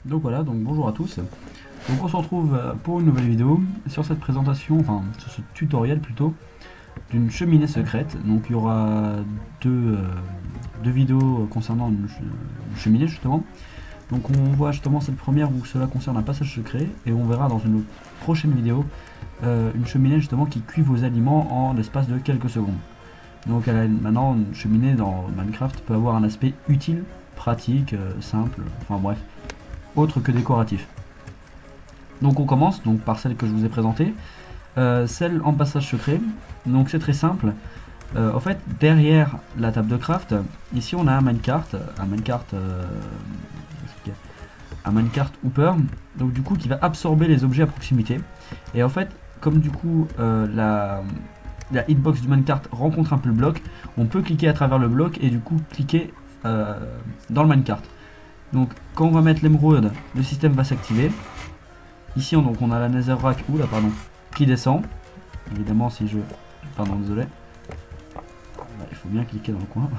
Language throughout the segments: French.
Donc voilà, donc bonjour à tous. Donc on se retrouve pour une nouvelle vidéo sur cette présentation, enfin sur ce tutoriel plutôt, d'une cheminée secrète. Donc il y aura deux vidéos concernant une cheminée justement. Donc on voit justement cette première où cela concerne un passage secret et on verra dans une prochaine vidéo une cheminée justement qui cuit vos aliments en l'espace de quelques secondes. Donc maintenant une cheminée dans Minecraft peut avoir un aspect utile, pratique, simple, enfin bref, autre que décoratif. Donc on commence donc par celle que je vous ai présentée, celle en passage secret. Donc c'est très simple. En fait, derrière la table de craft, ici on a un minecart Hooper, donc du coup qui va absorber les objets à proximité. Et en fait, comme du coup la hitbox du minecart rencontre un peu le bloc, on peut cliquer à travers le bloc et du coup cliquer dans le minecart. Donc quand on va mettre l'émeraude, le système va s'activer. Ici donc on a la netherrack qui descend. Évidemment si je... Pardon, désolé. Il faut bien cliquer dans le coin.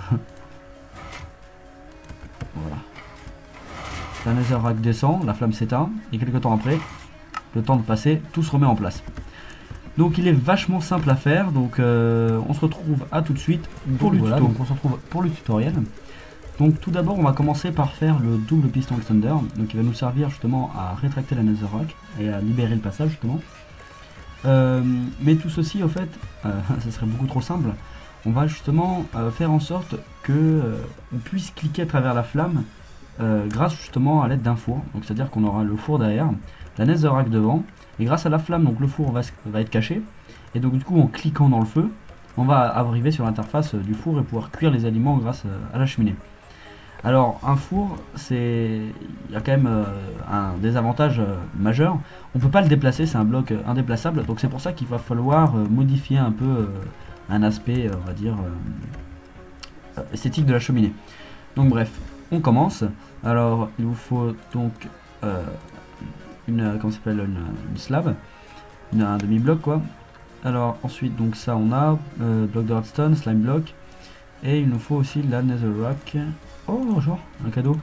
Voilà. La netherrack descend, la flamme s'éteint, et quelques temps après, le temps de passer, tout se remet en place. Donc il est vachement simple à faire, donc on se retrouve à tout de suite pour le tuto. Donc on se retrouve pour le tutoriel. Donc tout d'abord on va commencer par faire le double piston extender, donc il va nous servir justement à rétracter la netherrack et à libérer le passage justement. Mais tout ceci en fait, ça serait beaucoup trop simple. On va justement faire en sorte que on puisse cliquer à travers la flamme grâce justement à l'aide d'un four. Donc c'est à dire qu'on aura le four derrière, la netherrack devant, et grâce à la flamme donc le four va être caché, et donc du coup en cliquant dans le feu on va arriver sur l'interface du four et pouvoir cuire les aliments grâce à la cheminée. Alors un four, il y a quand même un désavantage majeur, on ne peut pas le déplacer, c'est un bloc indéplaçable, donc c'est pour ça qu'il va falloir modifier un peu un aspect, on va dire, esthétique de la cheminée. Donc bref, on commence. Alors il vous faut donc une slab, un demi-bloc quoi. Alors ensuite donc ça on a bloc de redstone, slime block, et il nous faut aussi la netherrack. Oh, genre, un cadeau.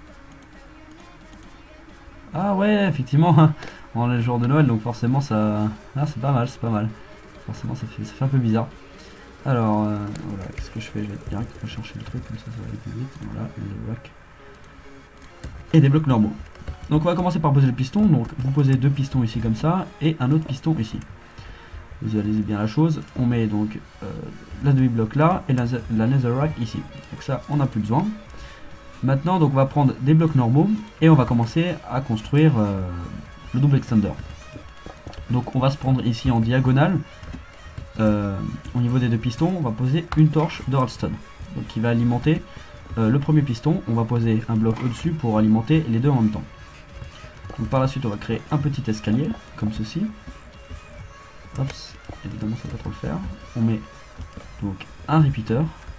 Ah ouais, effectivement, on est le jour de Noël, donc forcément ça... Ah, c'est pas mal, c'est pas mal. Forcément, ça fait un peu bizarre. Alors, voilà, qu'est-ce que je fais? Je vais direct rechercher le truc, comme ça va aller plus vite. Voilà, les blocs. Et des blocs normaux. Donc on va commencer par poser le piston. Donc vous posez deux pistons ici comme ça, et un autre piston ici. Visualisez bien la chose. On met donc la demi-bloc là, et la netherrack ici. Donc ça, on n'a plus besoin. Maintenant donc on va prendre des blocs normaux et on va commencer à construire le double extender. Donc on va se prendre ici en diagonale au niveau des deux pistons, on va poser une torche de redstone donc qui va alimenter le premier piston. On va poser un bloc au dessus pour alimenter les deux en même temps. Donc par la suite on va créer un petit escalier comme ceci. Oups, évidemment ça va pas trop le faire. On met donc un repeater,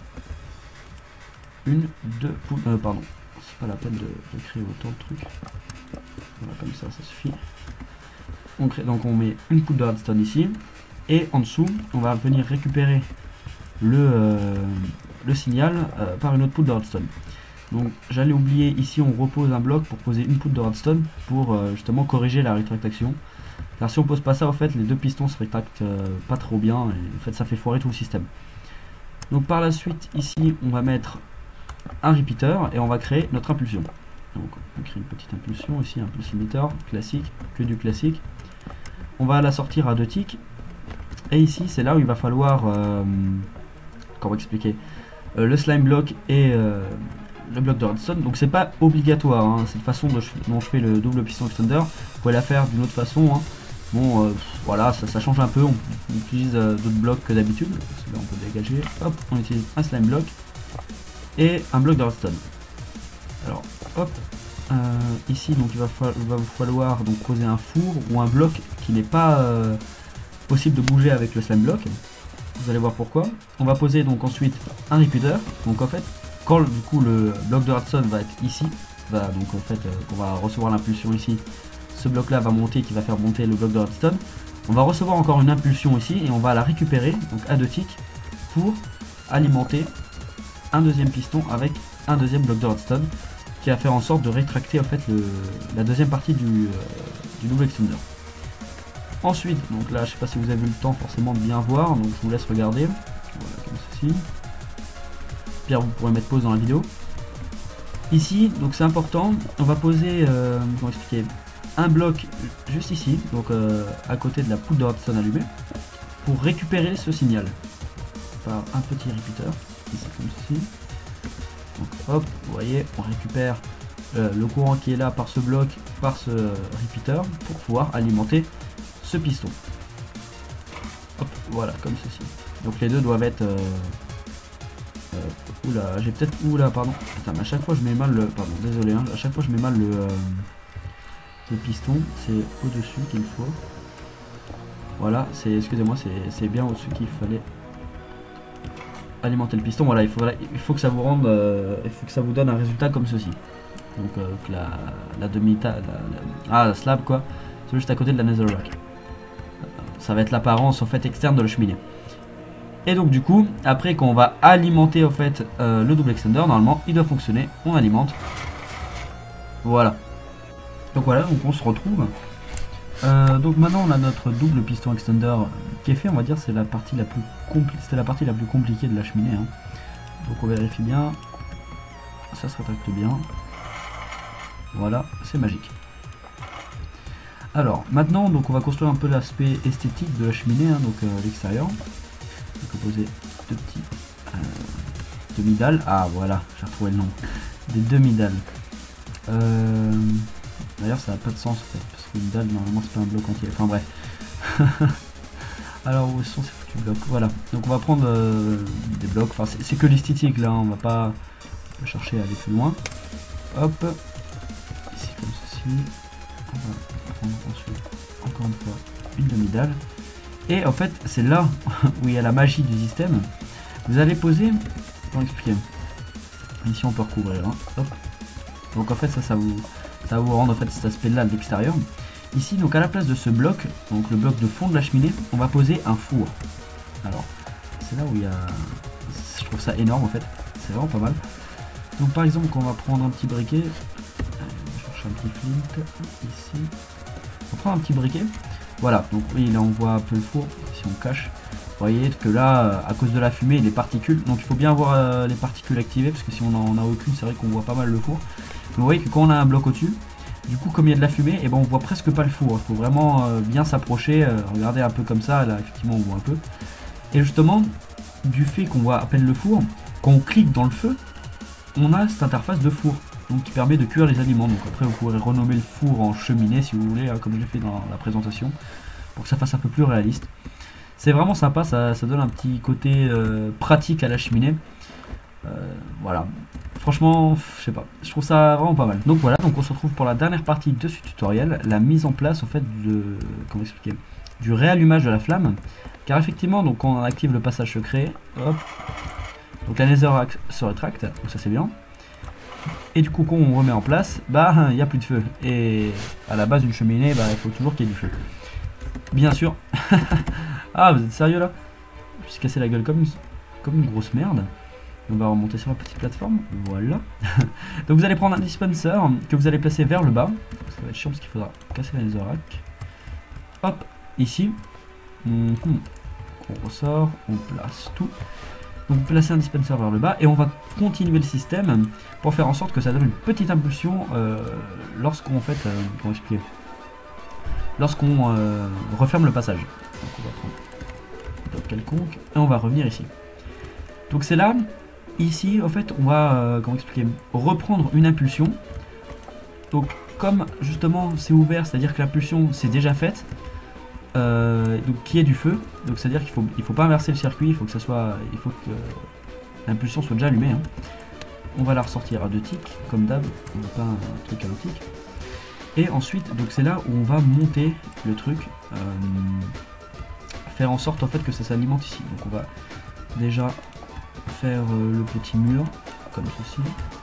pardon, c'est pas la peine de créer autant de trucs. Voilà, comme ça suffit. Donc on met une poudre de redstone ici, et en dessous on va venir récupérer le signal par une autre poudre de redstone. Donc j'allais oublier, ici on repose un bloc pour poser une poudre de redstone pour justement corriger la rétractation, car si on pose pas ça en fait les deux pistons se rétractent pas trop bien et en fait ça fait foirer tout le système. Donc par la suite ici on va mettre un repeater et on va créer notre impulsion. Donc on crée une petite impulsion ici, un pulse limiter classique, que du classique. On va la sortir à 2 ticks, et ici c'est là où il va falloir comment expliquer, le slime block et le bloc de redstone. Donc c'est pas obligatoire hein, cette façon dont je fais le double piston extender, vous pouvez la faire d'une autre façon hein. Bon voilà, ça change un peu, on utilise d'autres blocs que d'habitude. Là on peut dégager, hop, on utilise un slime block et un bloc de redstone. Alors hop, ici donc il va vous falloir donc poser un four ou un bloc qui n'est pas possible de bouger avec le slime block. Vous allez voir pourquoi. On va poser donc ensuite un repeater. Donc en fait quand du coup le bloc de redstone va être ici, donc en fait on va recevoir l'impulsion ici, ce bloc là va monter, qui va faire monter le bloc de redstone. On va recevoir encore une impulsion ici et on va la récupérer donc à 2 ticks pour alimenter un deuxième piston avec un deuxième bloc de redstone qui va faire en sorte de rétracter en fait la deuxième partie du double extender. Ensuite, donc là je sais pas si vous avez eu le temps forcément de bien voir, donc je vous laisse regarder. Voilà, comme ceci. Pierre, vous pourrez mettre pause dans la vidéo. Ici, donc c'est important, on va poser, comment expliquer, un bloc juste ici, donc à côté de la poudre de redstone allumée, pour récupérer ce signal par un petit repeater, ici comme ceci. Donc hop, vous voyez, on récupère le courant qui est là par ce bloc, par ce repeater, pour pouvoir alimenter ce piston. Hop, voilà, comme ceci. Donc les deux doivent être... oula, j'ai peut-être... Oula, pardon. Putain, mais à chaque fois je mets mal le... Pardon, désolé, hein, à chaque fois je mets mal le piston. C'est au-dessus qu'il faut. Voilà, c'est... Excusez-moi, c'est bien au-dessus qu'il fallait alimenter le piston. Voilà, il faut que ça vous rende... il faut que ça vous donne un résultat comme ceci. Donc la demi-ta... la slab, quoi. C'est juste à côté de la netherrack. Ça va être l'apparence en fait externe de la cheminée. Et donc du coup, après quand on va alimenter en fait le double extender, normalement il doit fonctionner, on alimente. Voilà. Donc voilà, donc on se retrouve. Donc maintenant on a notre double piston extender qui est fait, on va dire c'est la partie la plus compliquée, c'était la partie la plus compliquée de la cheminée. Hein. Donc on vérifie bien, ça se rétracte bien. Voilà, c'est magique. Alors maintenant donc on va construire un peu l'aspect esthétique de la cheminée, hein, donc l'extérieur. On va poser deux petits demi-dalles. Ah voilà, j'ai retrouvé le nom. Des demi-dalles. D'ailleurs ça n'a pas de sens en fait, parce qu'une dalle normalement c'est pas un bloc entier. Enfin bref. Alors où sont ces foutus blocs? Voilà. Donc on va prendre des blocs. Enfin c'est que l'esthétique là, on va pas chercher à aller plus loin. Hop. Ici comme ceci. On va prendre ensuite encore une fois une demi-dalle. Et en fait c'est là où il y a la magie du système. Vous allez poser, comment expliquer, ici on peut recouvrir, hein. Hop. Donc en fait ça va vous rendre en fait cet aspect là de l'extérieur. Ici donc à la place de ce bloc, donc le bloc de fond de la cheminée, on va poser un four. Alors c'est là où il y a, je trouve ça énorme en fait, c'est vraiment pas mal. Donc par exemple on va prendre un petit briquet, je cherche un petit flint ici, on prend un petit briquet. Voilà, donc oui, là on voit un peu le four, si on cache. Vous voyez que là, à cause de la fumée et des particules, donc il faut bien avoir les particules activées, parce que si on n'en a aucune, c'est vrai qu'on voit pas mal le four. Mais vous voyez que quand on a un bloc au-dessus, du coup comme il y a de la fumée, et ben on voit presque pas le four. Il faut vraiment bien s'approcher, regardez un peu comme ça, là effectivement on voit un peu. Et justement, du fait qu'on voit à peine le four, quand on clique dans le feu, on a cette interface de four. Donc qui permet de cuire les aliments. Donc après vous pourrez renommer le four en cheminée si vous voulez, hein, comme j'ai fait dans la présentation, pour que ça fasse un peu plus réaliste. C'est vraiment sympa, ça donne un petit côté pratique à la cheminée. Voilà, franchement, je sais pas, je trouve ça vraiment pas mal. Donc voilà, donc on se retrouve pour la dernière partie de ce tutoriel, la mise en place en fait de, comment expliquer, du réallumage de la flamme. Car effectivement, donc quand on active le passage secret, hop, donc la netherrack se rétracte, donc ça c'est bien. Et du coup quand on remet en place, bah il n'y a plus de feu. Et à la base d'une cheminée, bah il faut toujours qu'il y ait du feu. Bien sûr. Ah vous êtes sérieux là? Je me suis cassé la gueule comme une grosse merde. On va remonter sur la petite plateforme. Voilà. Donc vous allez prendre un dispenser que vous allez placer vers le bas. Ça va être chiant parce qu'il faudra casser la netherrack. Hop, ici. On ressort, on place tout. Donc placer un dispenser vers le bas et on va continuer le système pour faire en sorte que ça donne une petite impulsion lorsqu'on fait, comment expliquer, lorsqu'on referme le passage. Donc on va prendre un bloc quelconque et on va revenir ici. Donc c'est là, ici en fait on va, comment expliquer, reprendre une impulsion. Donc comme justement c'est ouvert, c'est à dire que l'impulsion c'est déjà faite. Donc qui est du feu, donc c'est à dire qu'il faut pas inverser le circuit, il faut que l'impulsion soit déjà allumée, hein. On va la ressortir à 2 ticks comme d'hab, on n'a pas un truc à 1 tick. Et ensuite donc c'est là où on va monter le truc, faire en sorte en fait que ça s'alimente ici. Donc on va déjà faire le petit mur comme ceci,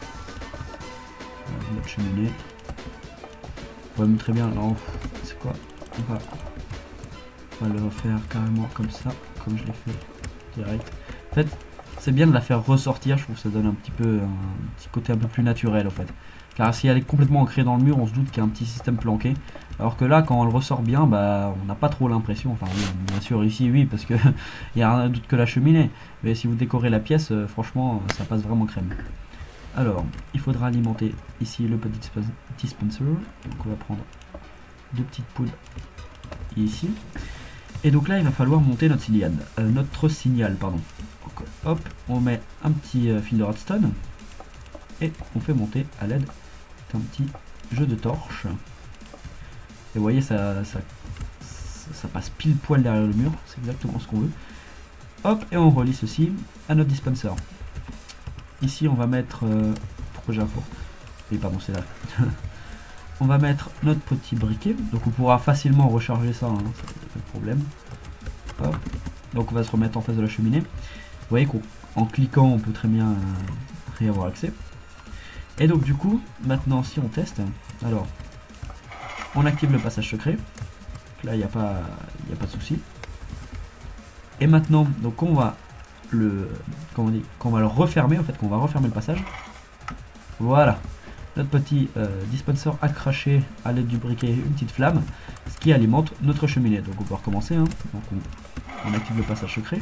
notre cheminée. On va très bien, alors c'est quoi, on va le faire carrément comme ça, comme je l'ai fait direct. En fait, c'est bien de la faire ressortir, je trouve que ça donne un petit côté un peu plus naturel en fait. car si elle est complètement ancrée dans le mur, on se doute qu'il y a un petit système planqué. Alors que là, quand on le ressort bien, bah, on n'a pas trop l'impression. Enfin, oui, bien sûr, ici, oui, parce que il n'y a rien d'autre que la cheminée. Mais si vous décorez la pièce, franchement, ça passe vraiment crème. Alors, il faudra alimenter ici le petit dispenser. Donc, on va prendre 2 petites poules ici. Et donc là, il va falloir monter notre signal, pardon. Donc, hop, on met un petit fil de redstone et on fait monter à l'aide d'un petit jeu de torche. Et vous voyez, ça passe pile poil derrière le mur, c'est exactement ce qu'on veut. Hop, et on relie ceci à notre dispenser. Ici, on va mettre... pourquoi j'ai un four? Oui, pardon, c'est là. On va mettre notre petit briquet, donc on pourra facilement recharger ça, hein, ça pas de problème. Hop. Donc on va se remettre en face de la cheminée. Vous voyez qu'en cliquant, on peut très bien y avoir accès. Et donc du coup, maintenant si on teste, alors on active le passage secret. Là, il n'y a pas de souci. Et maintenant, donc on va qu'on va le refermer, en fait, qu'on va refermer le passage. Voilà. Notre petit dispenser a craché à l'aide du briquet une petite flamme, ce qui alimente notre cheminée. Donc on peut recommencer, hein. Donc on active le passage secret.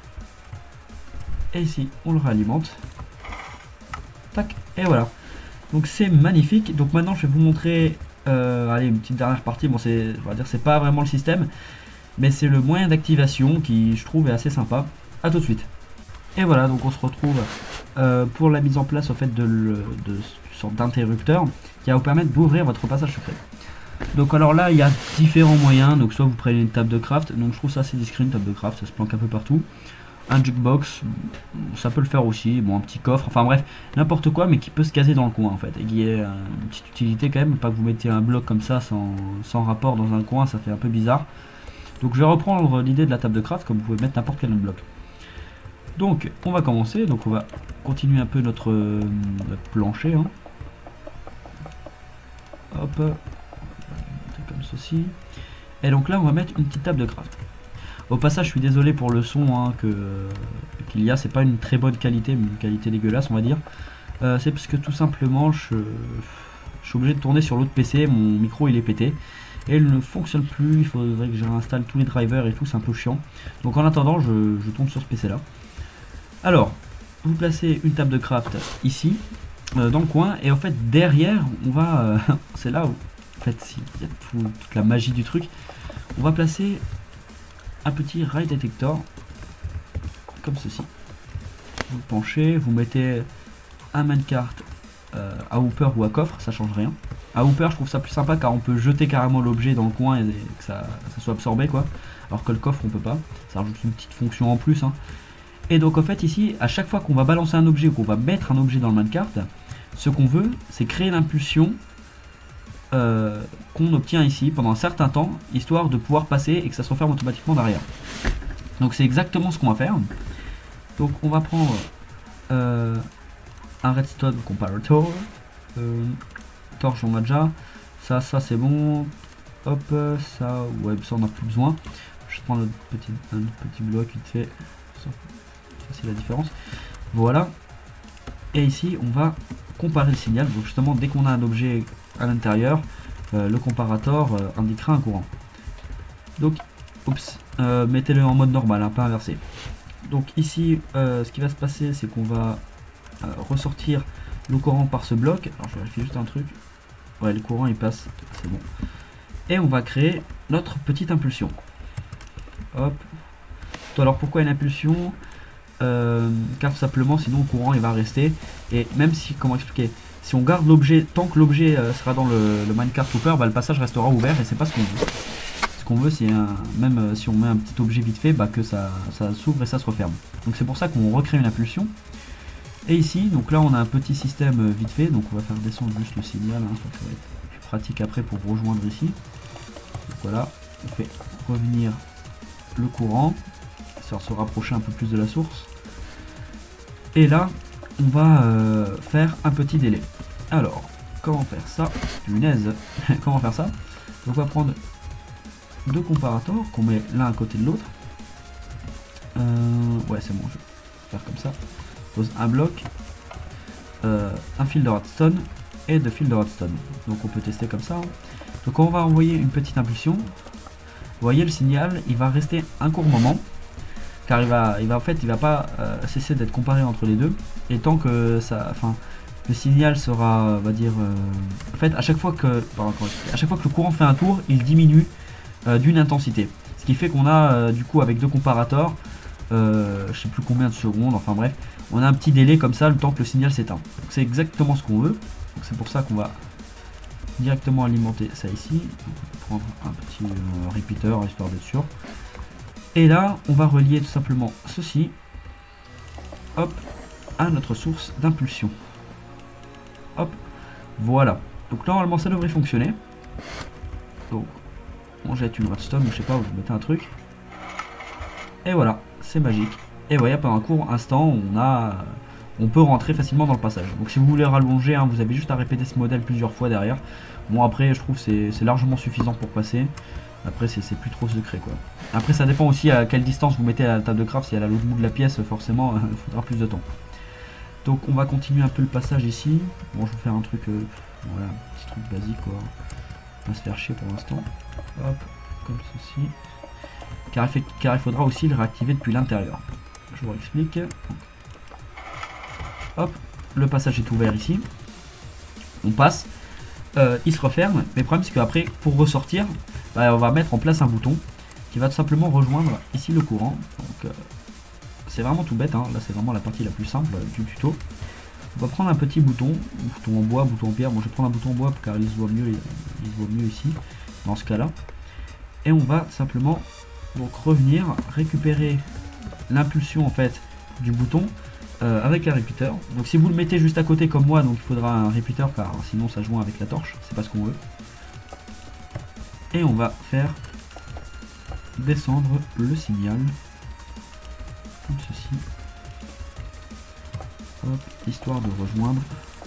Et ici, on le réalimente. Tac, et voilà. Donc c'est magnifique. Donc maintenant, je vais vous montrer, allez, une petite dernière partie. Bon, on va dire, c'est pas vraiment le système, mais c'est le moyen d'activation qui, je trouve, est assez sympa. A tout de suite. Et voilà, donc on se retrouve pour la mise en place, au fait, de sorte d'interrupteur qui va vous permettre d'ouvrir votre passage secret. Donc alors là, il y a différents moyens. Donc soit vous prenez une table de craft. Donc je trouve ça assez discret, une table de craft, ça se planque un peu partout. Un jukebox, ça peut le faire aussi. Bon, un petit coffre, enfin bref, n'importe quoi, mais qui peut se caser dans le coin en fait, et qui ait une petite utilité quand même. Pas que vous mettez un bloc comme ça sans rapport dans un coin, ça fait un peu bizarre. Donc je vais reprendre l'idée de la table de craft, comme vous pouvez mettre n'importe quel autre bloc. Donc on va commencer, donc on va continuer un peu notre plancher, hein. Hop, comme ceci. Et donc là on va mettre une petite table de craft. Au passage, je suis désolé pour le son, hein, qu'il y a, c'est pas une très bonne qualité, mais une qualité dégueulasse on va dire. C'est parce que tout simplement je suis obligé de tourner sur l'autre PC, mon micro il est pété et il ne fonctionne plus, il faudrait que je réinstalle tous les drivers et tout, c'est un peu chiant. Donc en attendant je tourne sur ce PC là. Alors, vous placez une table de craft ici, dans le coin, et en fait derrière on va, c'est là où en fait il y a toute la magie du truc, on va placer un petit rail détecteur comme ceci. Vous penchez, vous mettez un minecart à hooper ou à coffre, ça change rien. À hooper je trouve ça plus sympa car on peut jeter carrément l'objet dans le coin et que ça soit absorbé quoi, alors que le coffre on peut pas, ça rajoute une petite fonction en plus, hein. Et donc en fait ici, à chaque fois qu'on va balancer un objet ou qu'on va mettre un objet dans le minecart, ce qu'on veut c'est créer l'impulsion qu'on obtient ici pendant un certain temps, histoire de pouvoir passer et que ça se referme automatiquement derrière. Donc c'est exactement ce qu'on va faire. Donc on va prendre un redstone comparator, torche on a déjà, ça c'est bon, hop, ça, ouais, ça on n'a plus besoin. Je prends un petit bloc vite fait, ça c'est la différence. Voilà, et ici on va comparer le signal. Donc justement dès qu'on a un objet à l'intérieur, le comparator indiquera un courant. Donc mettez-le en mode normal, hein, pas inversé. Donc ici ce qui va se passer c'est qu'on va ressortir le courant par ce bloc. Alors je vérifie juste un truc, ouais, le courant il passe, c'est bon, et on va créer notre petite impulsion. Hop. Alors pourquoi une impulsion? Car tout simplement sinon le courant il va rester, et même si, comment expliquer, si on garde l'objet, tant que l'objet sera dans le minecart hooper, bah, le passage restera ouvert et c'est pas ce qu'on veut. Ce qu'on veut c'est même si on met un petit objet vite fait, bah, que ça s'ouvre et ça se referme. Donc c'est pour ça qu'on recrée une impulsion. Et ici, donc là on a un petit système vite fait, donc on va faire descendre juste le signal, hein, ça va être plus pratique après pour rejoindre ici. Donc voilà, on fait revenir le courant, histoire de se rapprocher un peu plus de la source. Et là, on va faire un petit délai. Alors, comment faire ça? Punaise, comment faire ça? Donc on va prendre deux comparators qu'on met l'un à côté de l'autre. Ouais, c'est bon, je vais faire comme ça. Pose un bloc, un fil de redstone et de fil de redstone. Donc on peut tester comme ça. Hein. Donc on va envoyer une petite impulsion. Vous voyez le signal, il va rester un court moment. Car il va pas cesser d'être comparé entre les deux. Et tant que ça... Enfin, le signal sera, on va dire... en fait, à chaque fois que le courant fait un tour, il diminue d'une intensité. Ce qui fait qu'on a, du coup, avec deux comparateurs, je sais plus combien de secondes, enfin bref, on a un petit délai comme ça, le temps que le signal s'éteint. C'est exactement ce qu'on veut. C'est pour ça qu'on va directement alimenter ça ici. On va prendre un petit repeater, histoire d'être sûr. Et là, on va relier tout simplement ceci, hop, à notre source d'impulsion. Hop, voilà. Donc normalement ça devrait fonctionner. Donc on jette une redstone, ou je sais pas, vous mettez un truc. Et voilà, c'est magique. Et voyez, pendant un court instant, on peut rentrer facilement dans le passage. Donc si vous voulez rallonger, hein, vous avez juste à répéter ce modèle plusieurs fois derrière. Bon après, je trouve que c'est largement suffisant pour passer. Après c'est plus trop secret quoi. Après ça dépend aussi à quelle distance vous mettez la table de craft. Si elle est à l'autre bout de la pièce, forcément il faudra plus de temps. Donc on va continuer un peu le passage ici. Bon, je vais faire un truc, voilà, un petit truc basique quoi. On va se faire chier pour l'instant. Hop, comme ceci. Car il faudra aussi le réactiver depuis l'intérieur. Je vous explique. Hop, le passage est ouvert ici. On passe. Il se referme. Mais le problème c'est qu'après, pour ressortir, bah, on va mettre en place un bouton qui va tout simplement rejoindre ici le courant. Donc c'est vraiment tout bête, hein. Là c'est vraiment la partie la plus simple du tuto. On va prendre un petit bouton en bois, bouton en pierre. Bon, je vais prendre un bouton en bois car il se voit mieux ici, dans ce cas là. Et on va simplement donc revenir, récupérer l'impulsion en fait du bouton avec un repeater. Donc si vous le mettez juste à côté comme moi, donc il faudra un repeater car sinon ça joint avec la torche, c'est pas ce qu'on veut. Et on va faire descendre le signal comme ceci, hop, histoire de rejoindre.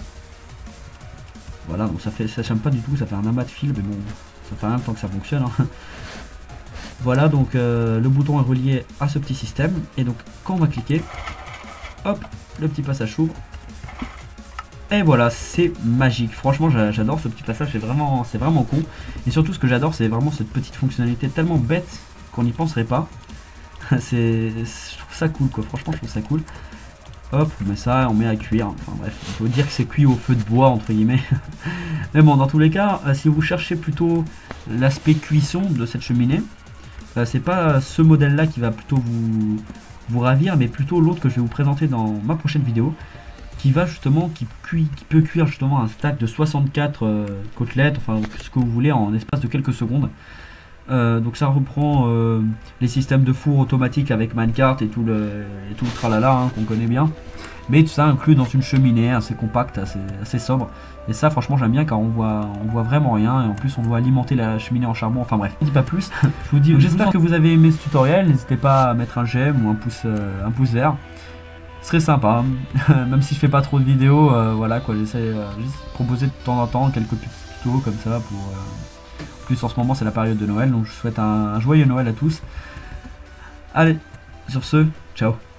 Voilà, donc ça chame pas du tout, ça fait un amas de fil, mais bon, ça fait rien de temps que ça fonctionne. Hein. Voilà, donc le bouton est relié à ce petit système, et donc quand on va cliquer, hop, le petit passage s'ouvre. Et voilà, c'est magique. Franchement, j'adore ce petit passage, c'est vraiment con. Et surtout, ce que j'adore, c'est vraiment cette petite fonctionnalité tellement bête qu'on n'y penserait pas. Je trouve ça cool, quoi. Franchement, je trouve ça cool. Hop, on met ça, on met à cuire. Enfin bref, il faut dire que c'est cuit au feu de bois, entre guillemets. Mais bon, dans tous les cas, si vous cherchez plutôt l'aspect cuisson de cette cheminée, c'est pas ce modèle-là qui va plutôt vous ravir, mais plutôt l'autre que je vais vous présenter dans ma prochaine vidéo. Qui peut cuire justement un stack de 64 côtelettes, enfin ce que vous voulez en espace de quelques secondes. Donc ça reprend les systèmes de four automatique avec minecart et tout le tralala hein, qu'on connaît bien. Mais tout ça inclus dans une cheminée assez compacte, assez sobre. Et ça franchement j'aime bien car on voit vraiment rien. Et en plus on doit alimenter la cheminée en charbon. Enfin bref, je dis pas plus. Je vous dis, j'espère que vous avez aimé ce tutoriel. N'hésitez pas à mettre un j'aime ou un pouce vert. Ce serait sympa, même si je fais pas trop de vidéos, voilà quoi, j'essaie juste de proposer de temps en temps quelques petits tutos comme ça pour... plus en ce moment c'est la période de Noël, donc je souhaite un joyeux Noël à tous. Allez, sur ce, ciao.